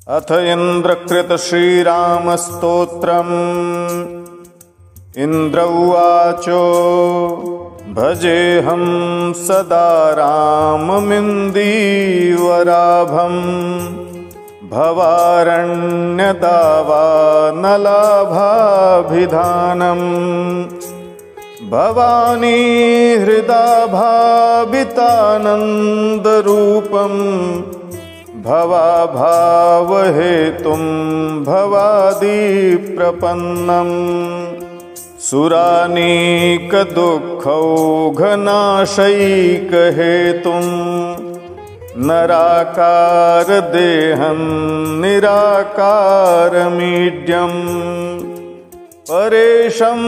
अथ इन्द्रकृत श्रीरामस्तोत्रम्। इन्द्र उवाच भजेऽहं सदा राममिन्दीवराभम् भवारण्यदावानलाभाभिधानम् भवानी हृदा भावितानन्दरूपम् भवाभावहेतुं भवादिप्रपन्नम् सुरानीकदुःखौघनाशैकहेतुं नराकारदेहं निराकारमीड्यम् परेशं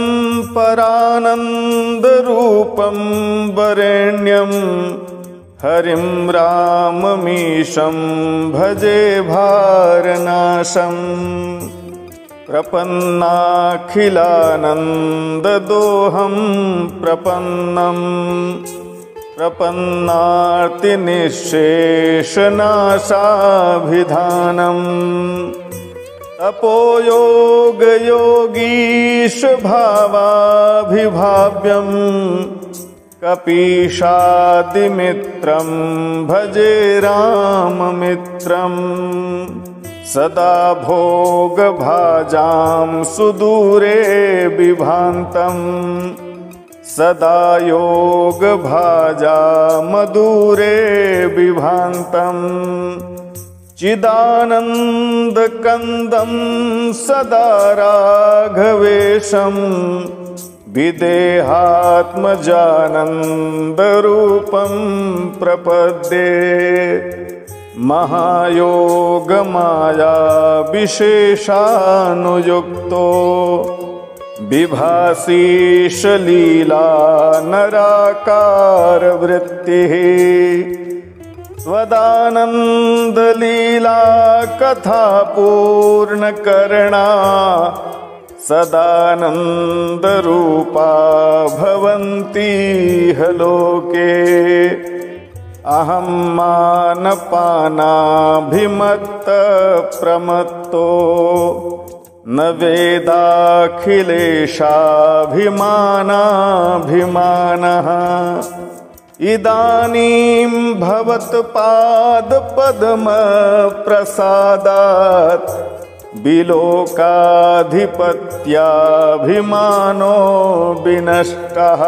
परानन्दरूपं वरेण्यं हरिं राममीशं भजे भारनाशम् प्रपन्नाखिलानन्ददोहं प्रपन्नम् प्रपन्नार्तिनिःशेषनाशाभिधानम् तपोयोगयोगीशभावाभिभाव्यम् कपीशादिमित्रं भजे राममित्रम् सदा भोगभाजां सुदूरे बिभान्तम् सदा योगभाजा मधुरे बिभान्तम् चिदानन्दकन्दं सदा राघवेशम् विदेहात्मजानन्दरूपं प्रपद्ये महायोगमाया विशेषानुयुक्तो विभासीशलीला नराकारवृत्तिः स्वदानन्दलीला कथापूर्णकर्णा सदानन्दरूपा भवन्तीह लोके अहं मानपानाभिमत्तप्रमत्तो न वेदाखिलेशाभिमानाभिमानः इदानीं भवत्पादपद्मप्रसादात् विलोकाधिपत्याभिमानो विनष्टः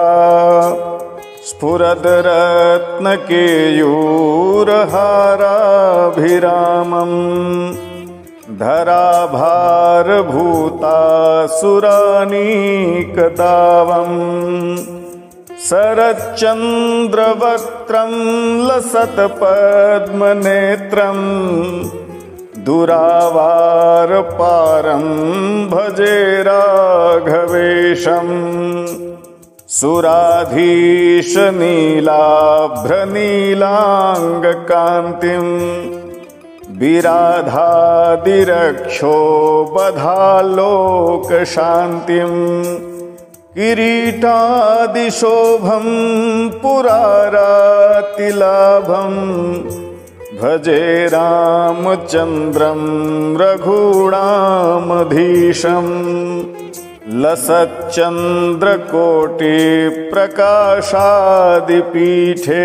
स्फुरद्रत्नकेयूरहाराभिरामम् धराभारभूतासुरानीकदावम् शरच्चन्द्रवक्त्रं लसत्पद्मनेत्रम् दुरावारपारं भजे राघवेशम् सुराधीशनीलाभ्रनीलाङ्गकान्तिम् विराधादिरक्षोबधालोकशान्तिम् किरीटादिशोभं पुरारातिलाभम् भजे रामचन्द्रं रघूणामधीशम् लसच्चन्द्रकोटिप्रकाशादिपीठे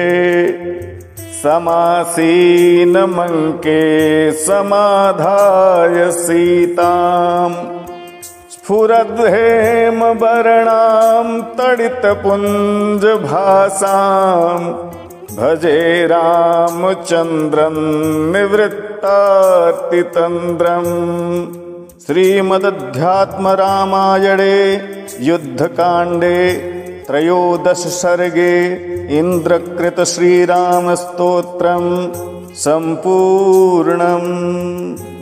समासीनमङ्के समाधाय सीताम् स्फुरद्हेमवर्णां तडितपुञ्जभासाम् भजे रामचन्द्रं निवृत्तार्तितन्द्रम्। श्रीमदध्यात्मरामायणे युद्धकाण्डे 13 सर्गे इन्द्रकृत श्रीरामस्तोत्रम् सम्पूर्णम्।